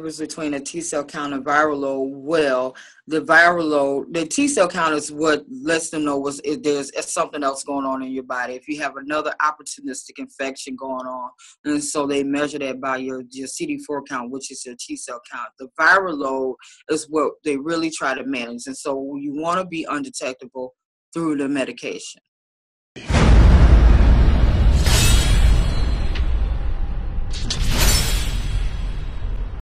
difference between a T cell count and viral load? Well, the viral load, the T cell count is what lets them know if there's something else going on in your body. If you have another opportunistic infection going on, and so they measure that by your CD4 count, which is your T cell count. The viral load is what they really try to manage, and so you want to be undetectable through the medication.